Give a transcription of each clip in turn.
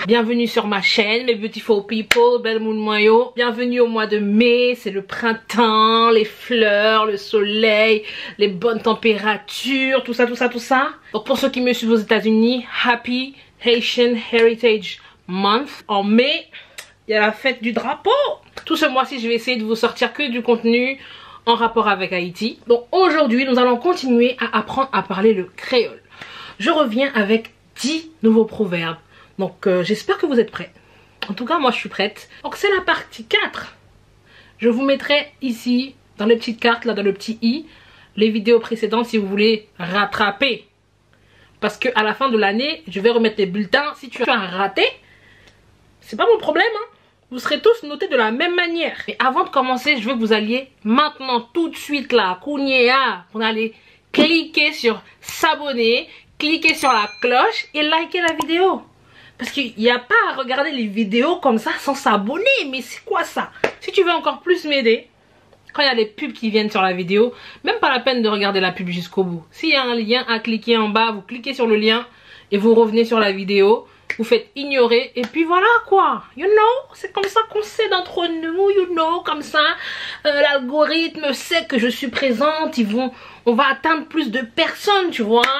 Bienvenue sur ma chaîne, mes beautiful people, belle moon moyo. Bienvenue au mois de mai, c'est le printemps, les fleurs, le soleil, les bonnes températures, tout ça, tout ça, tout ça. Donc pour ceux qui me suivent aux États-Unis, Happy Haitian Heritage Month. En mai, il y a la fête du drapeau. Tout ce mois-ci, je vais essayer de vous sortir que du contenu en rapport avec Haïti. Donc aujourd'hui, nous allons continuer à apprendre à parler le créole. Je reviens avec 10 nouveaux proverbes. Donc j'espère que vous êtes prêts. En tout cas moi je suis prête. Donc c'est la partie 4. Je vous mettrai ici dans les petites cartes, là dans le petit i, les vidéos précédentes si vous voulez rattraper. Parce que à la fin de l'année je vais remettre les bulletins. Si tu as raté, c'est pas mon problème hein. Vous serez tous notés de la même manière. Mais avant de commencer, je veux que vous alliez maintenant tout de suite là, Kounia, on allait cliquer sur s'abonner, cliquer sur la cloche et liker la vidéo. Parce qu'il n'y a pas à regarder les vidéos comme ça sans s'abonner. Mais c'est quoi ça? Si tu veux encore plus m'aider, quand il y a les pubs qui viennent sur la vidéo, même pas la peine de regarder la pub jusqu'au bout. S'il y a un lien à cliquer en bas, vous cliquez sur le lien et vous revenez sur la vidéo. Vous faites ignorer et puis voilà quoi. You know, c'est comme ça qu'on sait d'entre nous, you know, comme ça. L'algorithme sait que je suis présente. On va atteindre plus de personnes, tu vois.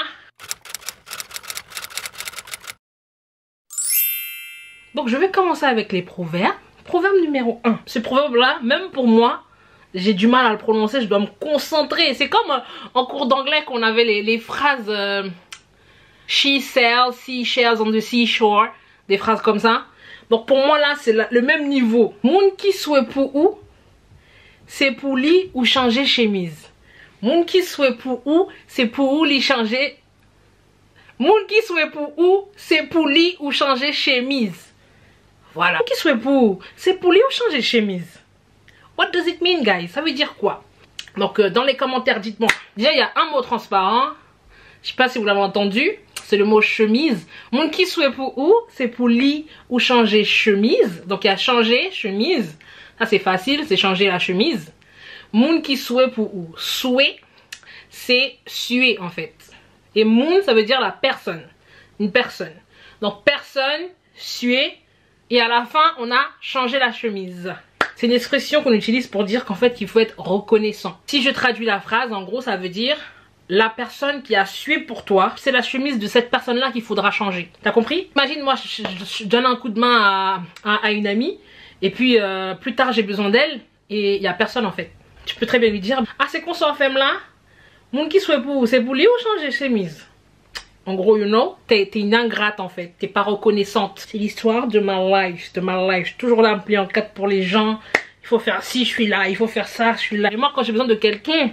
Donc je vais commencer avec les proverbes. Proverbe numéro 1. Ce proverbe là, même pour moi, j'ai du mal à le prononcer, je dois me concentrer. C'est comme en cours d'anglais qu'on avait les phrases she sells, seashells on the seashore. Des phrases comme ça. Donc pour moi là, c'est le même niveau. Moun qui souhaite pour où, c'est pour lui ou changer chemise. Moun qui souhaite pour où, c'est pour où lui changer. Moun qui souhaite pour où, c'est pour lui ou changer chemise. Voilà. Qui souhaite pour, c'est pour lui ou changer chemise. What does it mean, guys? Ça veut dire quoi? Donc, dans les commentaires, dites-moi. Déjà, il y a un mot transparent. Je sais pas si vous l'avez entendu. C'est le mot chemise. Mon qui souhaite pour où? C'est pour lui ou changer chemise. Donc, il y a changer chemise. Ça, c'est facile. C'est changer la chemise. Mon qui souhaite pour où? Souhait, c'est suer, en fait. Et moun, ça veut dire la personne. Une personne. Donc, personne, suer. Et à la fin, on a changé la chemise. C'est une expression qu'on utilise pour dire qu'en fait, il faut être reconnaissant. Si je traduis la phrase, en gros, ça veut dire la personne qui a sué pour toi, c'est la chemise de cette personne-là qu'il faudra changer. T'as compris? Imagine, moi, je donne un coup de main à une amie. Et puis, plus tard, j'ai besoin d'elle. Et il n'y a personne, en fait. Tu peux très bien lui dire, ah, c'est qu'on s'en fait là. Mon qui souhaite pour, c'est pour lui ou changer chemise? En gros, you know, t'es une ingrate en fait, t'es pas reconnaissante. C'est l'histoire de ma life, Je suis toujours là à me plier en quatre pour les gens. Il faut faire ci, je suis là, il faut faire ça, je suis là. Et moi, quand j'ai besoin de quelqu'un,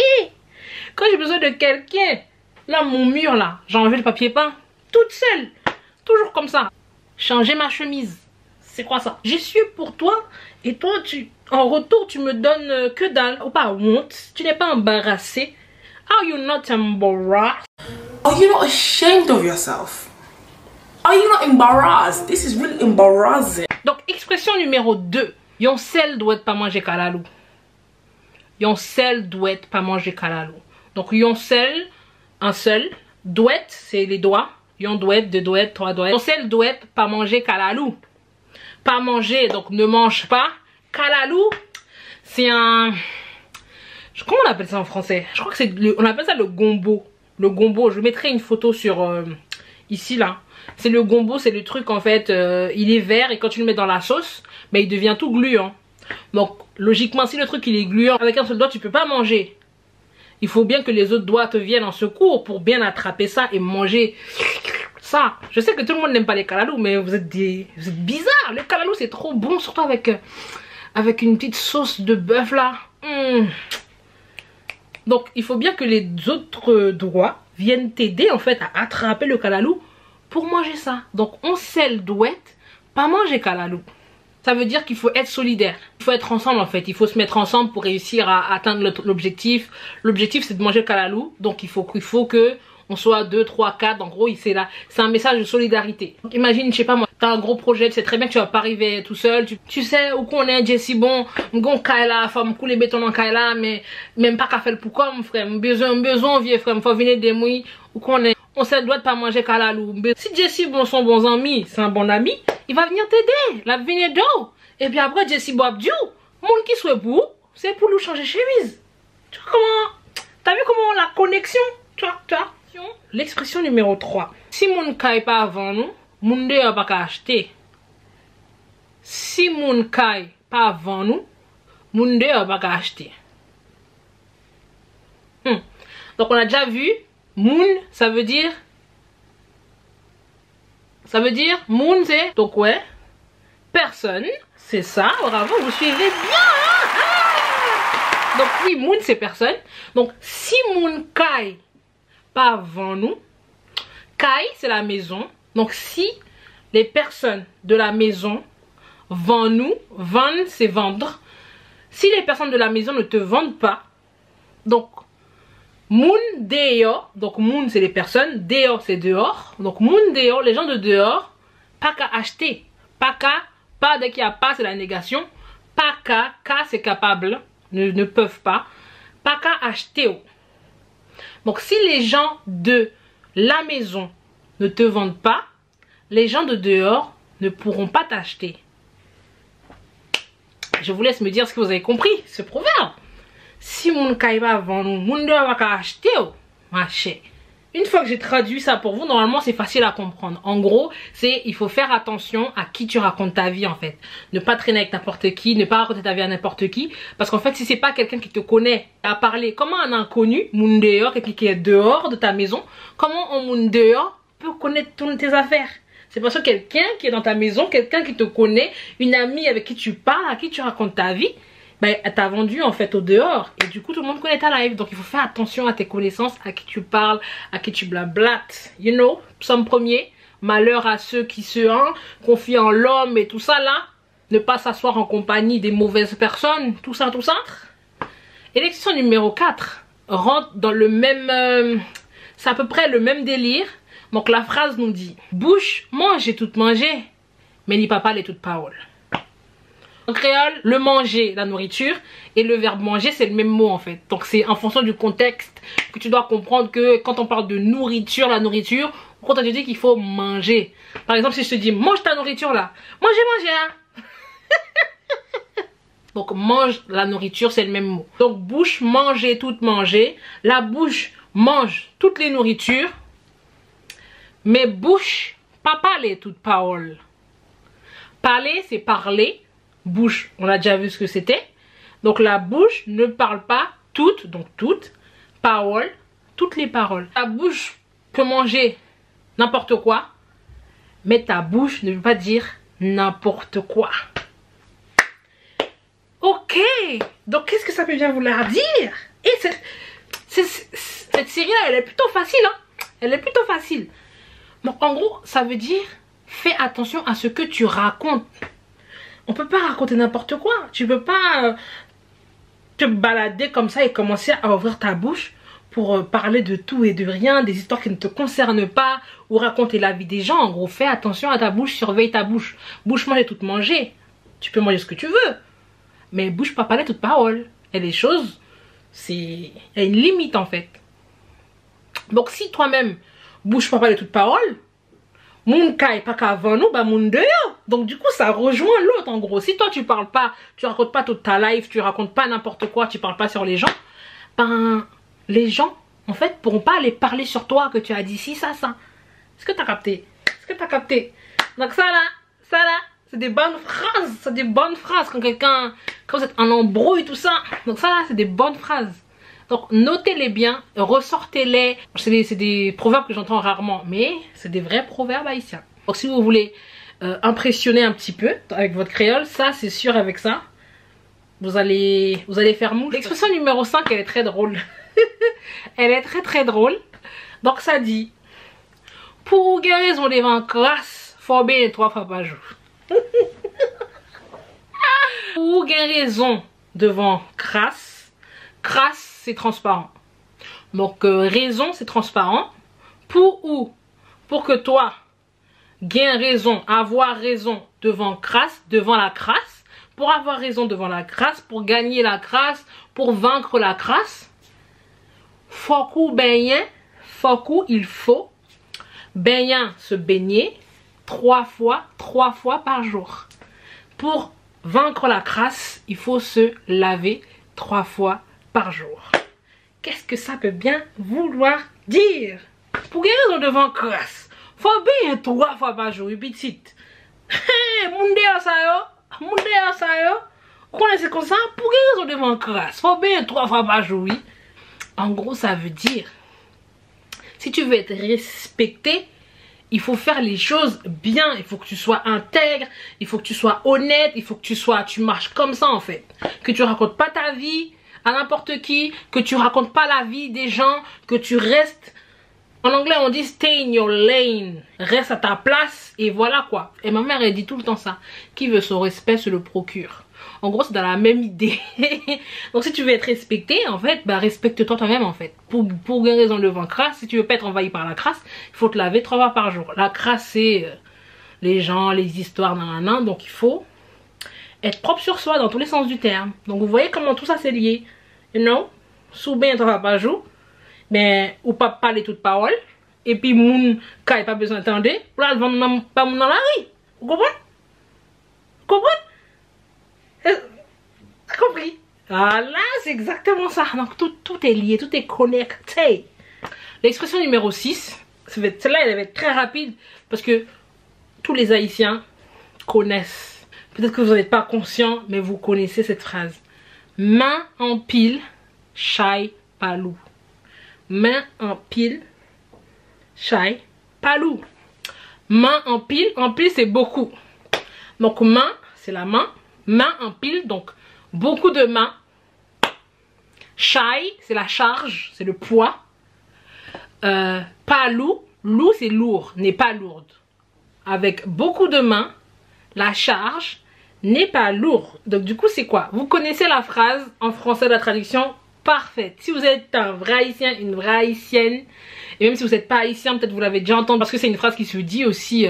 là, mon mur là, j'ai enlevé le papier peint, toute seule, toujours comme ça. Changer ma chemise, c'est quoi ça? J'ai sué pour toi et toi, en retour, tu me donnes que dalle. Ou pas honte, tu n'es pas embarrassé. Are you not embarrassed? Are you not ashamed of yourself? Are you not embarrassed? This is really embarrassing. Donc, expression numéro 2. Yon sel doit pas manger kalalou. Yon sel doit pas manger kalalou. Donc, yon sel, un seul. Doit, c'est les doigts. Yon doit, deux doigts, trois doigts. Yon sel doit pas manger kalalou. Pas manger, donc ne mange pas. Kalalou, c'est un... Comment on appelle ça en français? Je crois que c'est... On appelle ça le gombo. Le gombo, je mettrai une photo sur ici là. C'est le gombo, c'est le truc en fait, il est vert et quand tu le mets dans la sauce, mais il devient tout gluant. Donc logiquement, si le truc il est gluant, avec un seul doigt tu peux pas manger. Il faut bien que les autres doigts te viennent en secours pour bien attraper ça et manger ça. Je sais que tout le monde n'aime pas les kalalous, mais vous êtes bizarres. Le kalalou c'est trop bon, surtout avec une petite sauce de bœuf là. Donc il faut bien que les autres doigts viennent t'aider en fait à attraper le kalalou pour manger ça. Donc on sel douette, pas manger kalalou. Ça veut dire qu'il faut être solidaire. Il faut être ensemble en fait. Il faut se mettre ensemble pour réussir à atteindre l'objectif. L'objectif c'est de manger le kalalou. Donc il faut que on soit 2, 3, 4. En gros c'est un message de solidarité. Donc, imagine, je sais pas moi, t'as un gros projet, tu sais très bien que tu vas pas arriver tout seul. Tu sais où qu'on est, Jessie bon, m'gon kaila, femme couler béton en kaila, mais même pas qu'à faire pour comme frère. Besoin vieux frère, faut venir des mouilles. Où qu'on est, on se doit de pas manger kalalou. Si Jessie bon son bon ami, c'est un bon ami, il va venir t'aider, la venir d'eau. Et puis après Jessie boit du, mon qui soit pour, c'est pour lui changer chemise. Tu vois comment, t'as vu comment la connexion, tu vois. L'expression numéro 3. Si mon caille pas avant nous, mon dehors pas qu'à acheter. Si mon caille pas avant nous, mon dehors pas qu'à acheter. Donc on a déjà vu, moon, ça veut dire moon c'est, donc ouais, personne, c'est ça, bravo, vous suivez bien, hein? Ah, donc oui, moon c'est personne, donc si moon kai pas avant nous, kai c'est la maison, donc si les personnes de la maison vendent nous, vendre c'est vendre, si les personnes de la maison ne te vendent pas, donc Moun dehors, donc moun c'est les personnes, dehors c'est dehors, donc moun dehors, les gens de dehors, pas qu'à acheter, pas dès qu'il n'y a pas c'est la négation, pas qu'à c'est capable, ne peuvent pas qu'à acheter. Donc si les gens de la maison ne te vendent pas, les gens de dehors ne pourront pas t'acheter. Je vous laisse me dire ce que vous avez compris, ce proverbe. Si mon kaiba avant nous, mon doit pas acheter, marché. Une fois que j'ai traduit ça pour vous, normalement c'est facile à comprendre. En gros, c'est il faut faire attention à qui tu racontes ta vie en fait. Ne pas traîner avec n'importe qui, ne pas raconter ta vie à n'importe qui. Parce qu'en fait, si c'est pas quelqu'un qui te connaît à parler, comment un inconnu, mon dehors, quelqu'un qui est dehors de ta maison, comment un mon dehors peut connaître toutes tes affaires? C'est parce que quelqu'un qui est dans ta maison, quelqu'un qui te connaît, une amie avec qui tu parles, à qui tu racontes ta vie, ben, elle t'a vendu en fait au dehors et du coup tout le monde connaît ta live, donc il faut faire attention à tes connaissances, à qui tu parles, à qui tu blablates, you know. Psaume 1er, malheur à ceux qui se confient en l'homme et tout ça là, ne pas s'asseoir en compagnie des mauvaises personnes, tout ça. Et l'expression numéro 4 rentre dans le même, c'est à peu près le même délire. Donc la phrase nous dit, bouche mange et tout manger, mais n'y pas parler toute parole. En créole, le manger, la nourriture, et le verbe manger, c'est le même mot en fait. Donc c'est en fonction du contexte que tu dois comprendre que quand on parle de nourriture, la nourriture, quand on te dit qu'il faut manger. Par exemple, si je te dis mange ta nourriture là, manger hein. Donc mange la nourriture, c'est le même mot. Donc bouche, manger, toute manger. La bouche mange toutes les nourritures, mais bouche, pas parler toute parole. Parler, c'est parler. Bouche, on a déjà vu ce que c'était. Donc la bouche ne parle pas toutes, donc toutes, paroles, toutes les paroles. Ta bouche peut manger n'importe quoi, mais ta bouche ne veut pas dire n'importe quoi. Ok, donc qu'est-ce que ça peut bien vouloir dire? Et cette série-là, elle est plutôt facile, hein? Elle est plutôt facile. Donc en gros, ça veut dire, fais attention à ce que tu racontes. On peut pas raconter n'importe quoi. Tu peux pas te balader comme ça et commencer à ouvrir ta bouche pour parler de tout et de rien, des histoires qui ne te concernent pas, ou raconter la vie des gens. En gros, fais attention à ta bouche, surveille ta bouche. Bouche manger toute manger. Tu peux manger ce que tu veux, mais bouche pas parler toute parole. Et les choses, il y a une limite en fait. Donc si toi-même, bouche pas parler toute parole, moun kai pas qu'avant nous, bah moun dehors. Donc du coup ça rejoint l'autre en gros. Si toi tu parles pas, tu racontes pas toute ta life, tu racontes pas n'importe quoi, tu parles pas sur les gens, ben les gens en fait pourront pas aller parler sur toi que tu as dit si ça. Est-ce que t'as capté? Est-ce que t'as capté? Donc ça là, c'est des bonnes phrases. C'est des bonnes phrases quand vous êtes en embrouille tout ça. Donc ça là c'est des bonnes phrases. Donc notez-les bien, ressortez-les. C'est des proverbes que j'entends rarement, mais c'est des vrais proverbes haïtiens. Donc si vous voulez impressionner un petit peu avec votre créole, ça c'est sûr, avec ça vous allez faire mouche. L'expression numéro 5, elle est très drôle. Elle est très drôle. Donc ça dit, pour guérir son devant crasse, faut bien 3 fois par jour. Pour guérir raison devant crasse, crasse c'est transparent. Donc raison c'est transparent. Pour que toi gain raison, avoir raison devant crasse, devant la crasse, pour avoir raison devant la crasse, pour gagner la crasse, pour vaincre la crasse, faut il faut Baignan, se baigner 3 fois par jour. Pour vaincre la crasse, il faut se laver 3 fois par jour. Qu'est-ce que ça peut bien vouloir dire? Pour guérir de vent crasse, faut baigner 3 fois par jour, petite. Moun de ça yo. Vous connaissez comme ça? Pour guérir de vent crasse, faut baigner 3 fois par jour, oui. En gros, ça veut dire, si tu veux être respecté, il faut faire les choses bien. Il faut que tu sois intègre, il faut que tu sois honnête, il faut que tu marches comme ça en fait. Que tu racontes pas ta vie à n'importe qui, que tu racontes pas la vie des gens, que tu restes. En anglais on dit stay in your lane, reste à ta place et voilà quoi. Et ma mère elle dit tout le temps ça, qui veut son respect se le procure. En gros c'est dans la même idée. Donc si tu veux être respecté en fait, bah respecte-toi toi-même en fait. Pour guérison de vent crasse, si tu veux pas être envahi par la crasse, il faut te laver 3 fois par jour. La crasse c'est les gens, les histoires, nanana, donc il faut être propre sur soi dans tous les sens du terme. Donc vous voyez comment tout ça c'est lié. You know, sous bien 3 fois par jour, mais ou pas parler toute parole. Et puis moun quand il pas besoin d'entendre, pour la vendre pas moun dans la rue. Vous comprenez? Vous comprenez? T'as compris? Ah là, c'est exactement ça. Donc tout est lié, tout est connecté. L'expression numéro 6, celle-là elle va être très rapide parce que tous les Haïtiens connaissent. Peut-être que vous n'êtes pas conscient, mais vous connaissez cette phrase. Main en pile, chai palou. Main en pile, chai palou. Main en pile c'est beaucoup. Donc main, c'est la main. Main en pile, donc beaucoup de mains. Chai, c'est la charge, c'est le poids. Palou, lou c'est lourd, n'est pas lourde. Avec beaucoup de mains, la charge n'est pas lourde. Donc du coup c'est quoi? Vous connaissez la phrase en français, la traduction parfaite. Si vous êtes un vrai haïtien, une vraie haïtienne, et même si vous n'êtes pas haïtien, peut-être vous l'avez déjà entendu parce que c'est une phrase qui se dit aussi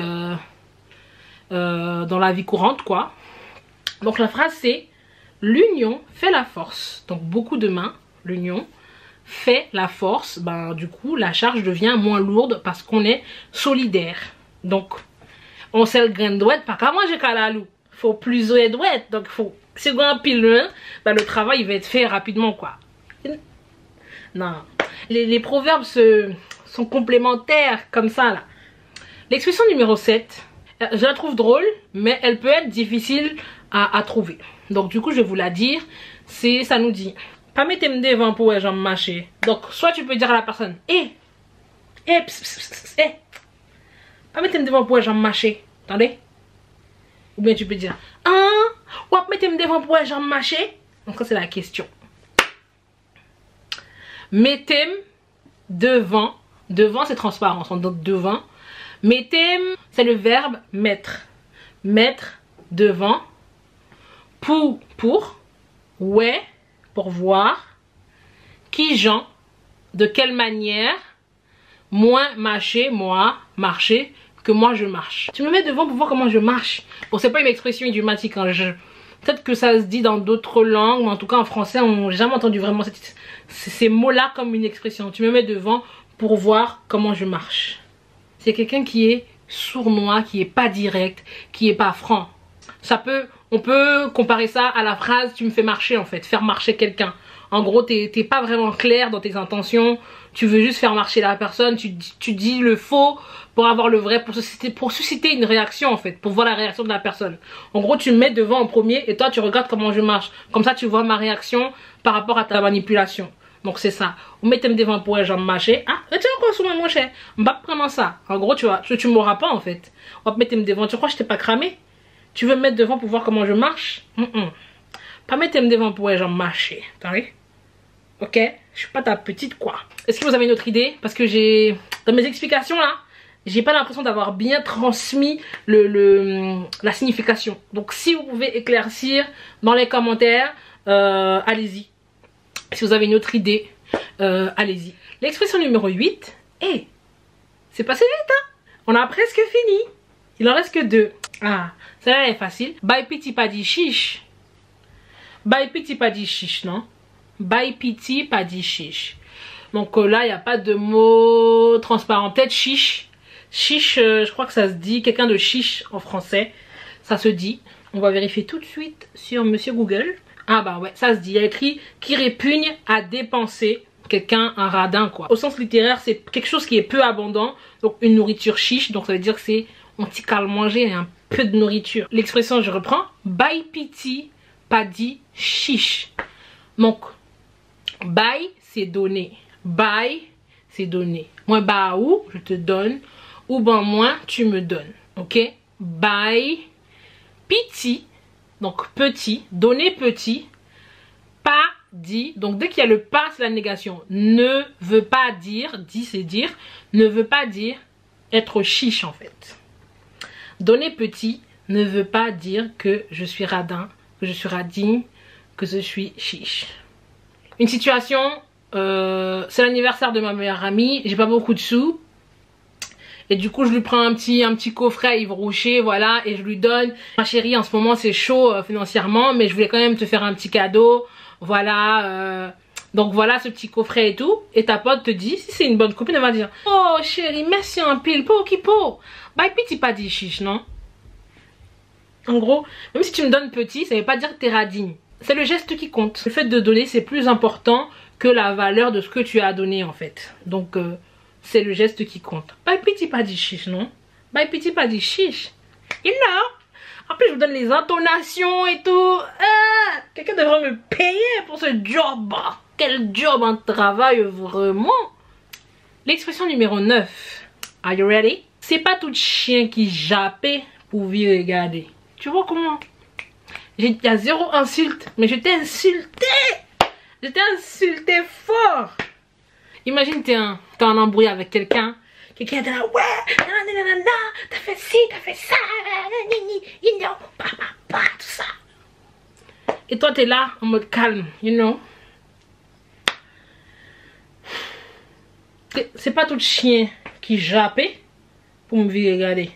dans la vie courante quoi. Donc la phrase c'est l'union fait la force. Donc beaucoup de mains, l'union fait la force. Ben du coup la charge devient moins lourde parce qu'on est solidaire. Donc on sait le grain de douette, pas qu'à manger calalou. Faut plus de douette. Donc faut, si on a un pile, ben, le travail il va être fait rapidement quoi. Non. Les proverbes sont complémentaires comme ça là. L'expression numéro 7, je la trouve drôle, mais elle peut être difficile à trouver. Donc du coup je vais vous la dire. Ça nous dit pas mettre devant pour les jambes marcher. Donc soit tu peux dire à la personne pas mettre devant pour les jambes marcher. Attendez. Ou bien tu peux dire ou mettre devant pour les jambes marcher. Donc ça c'est la question. Mettez devant. Devant c'est transparent. Donc devant. Mettez c'est le verbe mettre. Mettre devant. Pour, ouais, pour voir, qui Jean, de quelle manière, moins marcher, moi, marcher, que moi je marche. Tu me mets devant pour voir comment je marche. Bon, c'est pas une expression idiomatique, hein. Peut-être que ça se dit dans d'autres langues, mais en tout cas en français, on n'a jamais entendu vraiment ces mots-là comme une expression. Tu me mets devant pour voir comment je marche. C'est quelqu'un qui est sournois, qui est pas direct, qui est pas franc. On peut comparer ça à la phrase tu me fais marcher en fait, faire marcher quelqu'un. En gros t'es pas vraiment clair dans tes intentions, tu veux juste faire marcher la personne, tu dis le faux pour avoir le vrai, pour susciter une réaction en fait, pour voir la réaction de la personne. En gros tu me mets devant en premier et toi tu regardes comment je marche, comme ça tu vois ma réaction par rapport à ta manipulation. Donc c'est ça, vous mettez devant pour les jambes marcher, retiens encore sur mon cher, on va prendre ça. En gros tu vois, tu m'auras pas en fait, on va mettre devant, tu crois que je t'ai pas cramé? Tu veux me mettre devant pour voir comment je marche? Pas mettre devant pour les jambes marcher. Attendez. Ok? Je suis pas ta petite quoi. Est-ce que vous avez une autre idée? Parce que dans mes explications là, j'ai pas l'impression d'avoir bien transmis la signification. Donc si vous pouvez éclaircir dans les commentaires, allez-y. Si vous avez une autre idée, allez-y. L'expression numéro 8. C'est passé vite hein? On a presque fini. Il en reste que 2. Celle-là est facile. Bay piti pas di chiche. Bay piti pas di chiche, non? Bay piti pas di chiche. Donc là, il n'y a pas de mot transparent. Peut-être chiche. Chiche, je crois que ça se dit, quelqu'un de chiche en français, ça se dit. On va vérifier tout de suite sur Monsieur Google. Ah bah ouais, ça se dit. Il y a écrit qui répugne à dépenser. Quelqu'un, un radin quoi. Au sens littéraire, c'est quelque chose qui est peu abondant. Donc une nourriture chiche. Donc ça veut dire que c'est on t'y cale manger et un peu de nourriture. L'expression, je reprends. Bail piti, pas dit chiche. Donc, bail, c'est donner. Bail, c'est donner. Moi, bah ou, je te donne. Ou ben moi, tu me donnes. Ok? Bail, piti, donc petit, donner petit. Pas dit, donc dès qu'il y a le pas, c'est la négation. Ne veut pas dire, dit c'est dire, ne veut pas dire être chiche en fait. Donner petit ne veut pas dire que je suis radin, que je suis radine, que je suis chiche. Une situation, c'est l'anniversaire de ma meilleure amie, j'ai pas beaucoup de sous. Et du coup je lui prends un petit coffret à Yves Rocher, voilà, et je lui donne. Ma chérie, en ce moment c'est chaud financièrement, mais je voulais quand même te faire un petit cadeau. Voilà, donc voilà ce petit coffret et tout. Et ta pote te dit, si c'est une bonne copine, elle va dire oh chérie, merci un pile, po qui po. Bah petit pas dit chiche, non? En gros, même si tu me donnes petit, ça veut pas dire que t'es radine. C'est le geste qui compte. Le fait de donner, c'est plus important que la valeur de ce que tu as donné en fait. Donc c'est le geste qui compte. Bah petit pas dit chiche, non? Bah petit pas dit chiche. You know? En plus, je vous donne les intonations et tout. Ah, quelqu'un devrait me payer pour ce job. Quel job, un travail vraiment. L'expression numéro 9. Are you ready? C'est pas tout chien qui jappe pour vivre regarder. Tu vois comment? Il y a zéro insulte, mais je t'ai insulté. Je t'ai insulté fort. Imagine, t'es en embrouille avec quelqu'un. Quelqu'un est là, ouais, non, t'as fait ci, t'as fait ça, you know, tout ça. Et toi, t'es là, en mode calme, you know. C'est pas tout chien qui jappe pour me voir regarder.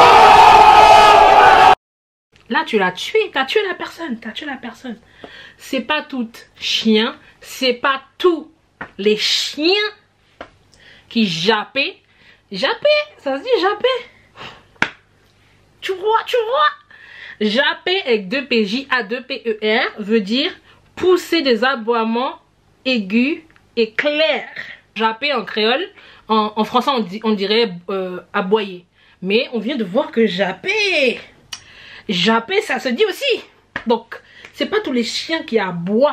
Là, tu l'as tué, t'as tué la personne, C'est pas tout chien, c'est pas tous les chiens qui jappent. Japper, ça se dit japper. Tu vois. Japper avec 2 PJ à 2 PER veut dire pousser des aboiements aigus et clairs. Japper en créole, en français on dirait aboyer. Mais on vient de voir que japper, ça se dit aussi. Donc, c'est pas tous les chiens qui aboient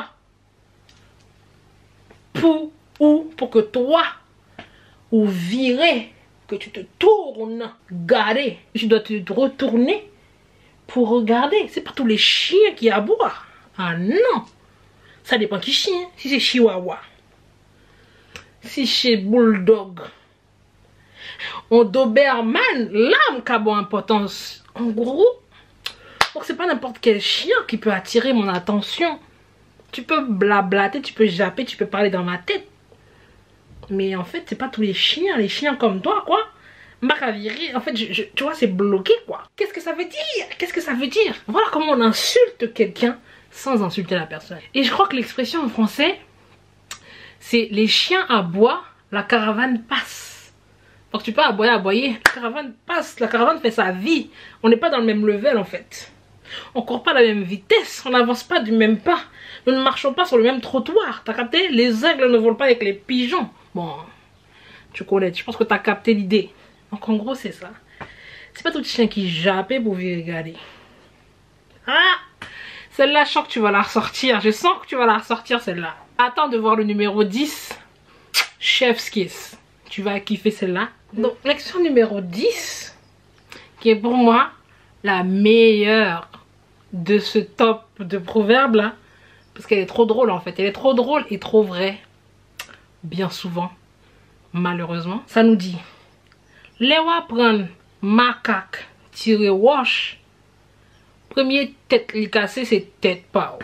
pour que toi, ou virer, que tu te tournes, garder. Tu dois te retourner pour regarder. C'est pas tous les chiens qui aboient. Ah non. Ça dépend qui chien. Si c'est chihuahua. Si c'est bulldog. On doberman. L'âme qui a bonne importance. En gros. Donc c'est pas n'importe quel chien qui peut attirer mon attention. Tu peux blablater, tu peux japper, tu peux parler dans ma tête. Mais en fait, c'est pas tous les chiens comme toi, quoi. En fait, tu vois, c'est bloqué, quoi. Qu'est-ce que ça veut dire? Voilà comment on insulte quelqu'un sans insulter la personne. Et je crois que l'expression en français, c'est les chiens aboient, la caravane passe. Donc tu peux aboyer, la caravane passe, la caravane fait sa vie. On n'est pas dans le même level, en fait. On court pas à la même vitesse, on n'avance pas du même pas. Nous ne marchons pas sur le même trottoir. T'as capté? Les aigles ne volent pas avec les pigeons. Bon, tu connais, je pense que tu as capté l'idée. Donc en gros c'est ça. C'est pas tout chien qui jappe pour vous regarder. Ah, celle-là je sens que tu vas la ressortir. Je sens que tu vas la ressortir celle-là. Attends de voir le numéro 10. Chef's kiss. Tu vas kiffer celle-là. Donc l'expression numéro 10, qui est pour moi la meilleure de ce top de proverbes là. Parce qu'elle est trop drôle en fait. Elle est trop drôle et trop vraie. Bien souvent, malheureusement, ça nous dit les wa prendre macaque tirer wash, premier tête li cassé c'est tête pas.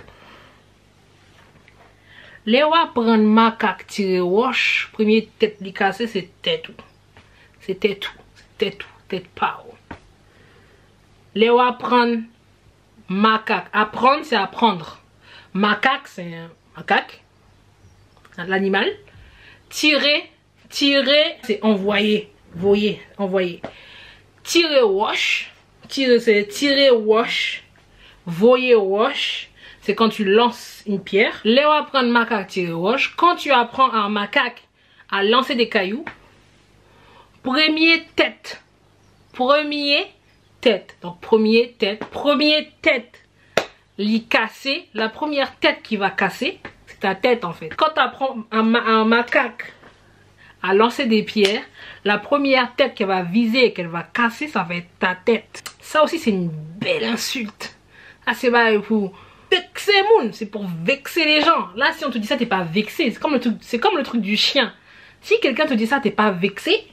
Les wa prendre macaque tirer wash, premier tête li cassé c'est tête ou. C'est tête ou, tête pas. Les wa prendre macaque, apprendre c'est apprendre. Macaque c'est un macaque, l'animal. Tirer, c'est envoyer. voyez, envoyer. Tirer wash. Tirer, c'est tirer wash. Voyer wash. C'est quand tu lances une pierre. Là, on va prendre macaque tirer wash. Quand tu apprends à un macaque à lancer des cailloux. Premier tête. Premier tête. Donc premier tête. Premier tête. L'y casser. La première tête qui va casser, c'est ta tête en fait. Quand tu apprends un macaque à lancer des pierres, la première tête qu'elle va viser et qu'elle va casser, ça va être ta tête. Ça aussi c'est une belle insulte. Ah, c'est pas pour vexer moun, c'est pour vexer les gens. Là, si on te dit ça, t'es pas vexé. C'est comme le truc du chien. Si quelqu'un te dit ça, t'es pas vexé,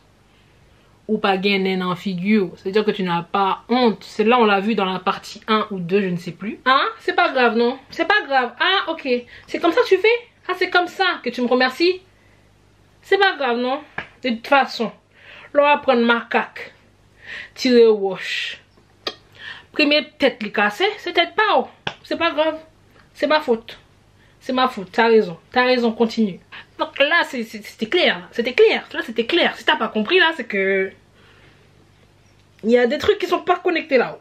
ou pas gagné en figure, c'est-à-dire que tu n'as pas honte. C'est là, on l'a vu dans la partie 1 ou 2, je ne sais plus. Hein? C'est pas grave, non? C'est pas grave. Ah, ok. C'est comme ça que tu fais? Ah, c'est comme ça que tu me remercies? C'est pas grave, non? De toute façon, là, on va prendre macaque. Tirer wash. Première tête les casser, c'est peut-être pas haut. C'est pas grave. C'est ma faute. C'est ma faute. T'as raison. T'as raison, continue. Donc là, c'était clair. C'était clair. Là, c'était clair. Si t'as pas compris, là, c'est que... il y a des trucs qui sont pas connectés là-haut.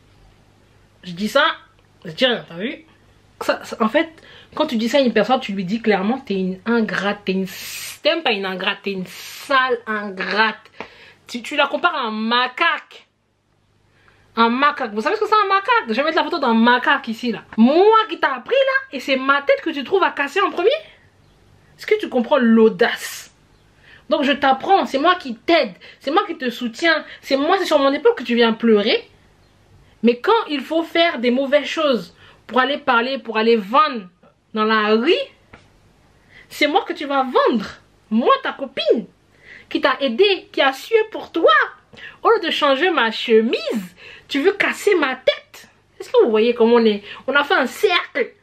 Je dis ça, je dis rien, t'as vu? En fait, quand tu dis ça à une personne, tu lui dis clairement, t'es une ingrate. T'es même pas une ingrate, t'es une sale ingrate. Tu la compares à un macaque. Un macaque. Vous savez ce que c'est un macaque? Je vais mettre la photo d'un macaque ici là. Moi qui t'a appris là, et c'est ma tête que tu trouves à casser en premier? Est-ce que tu comprends l'audace? Donc je t'apprends, c'est moi qui t'aide, c'est moi qui te soutiens, c'est sur mon épaule que tu viens pleurer. Mais quand il faut faire des mauvaises choses pour aller parler, pour aller vendre dans la rue, c'est moi que tu vas vendre. Moi, ta copine, qui t'a aidé, qui a sué pour toi. Au lieu de changer ma chemise, tu veux casser ma tête. Est-ce que vous voyez comment on a fait un cercle?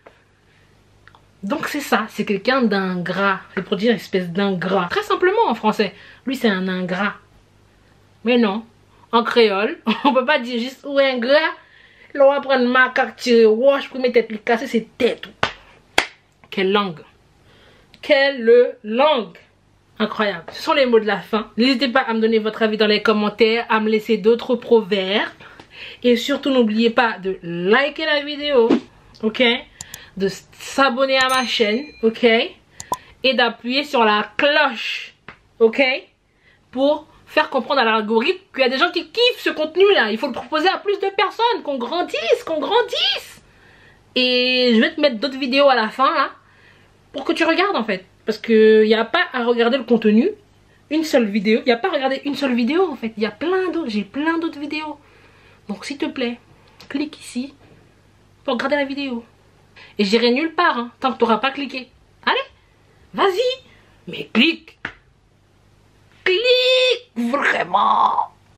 Donc c'est ça, c'est quelqu'un d'ingrat. C'est pour dire espèce d'ingrat. Très simplement en français. Lui c'est un ingrat. Mais non, en créole, on peut pas dire juste ou ingrat. Là on va prendre macaque, tirer wash, pour mettre tête lui casser, c'est tête. Quelle langue. Quelle langue. Incroyable. Ce sont les mots de la fin. N'hésitez pas à me donner votre avis dans les commentaires, à me laisser d'autres proverbes. Et surtout n'oubliez pas de liker la vidéo. Ok? De s'abonner à ma chaîne. Ok? Et d'appuyer sur la cloche. Ok? Pour faire comprendre à l'algorithme qu'il y a des gens qui kiffent ce contenu là. Il faut le proposer à plus de personnes. Qu'on grandisse. Qu'on grandisse. Et je vais te mettre d'autres vidéos à la fin là. Pour que tu regardes en fait. Parce qu'il n'y a pas à regarder le contenu, une seule vidéo. Il n'y a pas à regarder une seule vidéo en fait. Il y a plein d'autres, j'ai plein d'autres vidéos. Donc s'il te plaît, clique ici pour regarder la vidéo. Et j'irai nulle part hein, tant que tu n'auras pas cliqué. Allez, vas-y. Mais clique. Clique vraiment.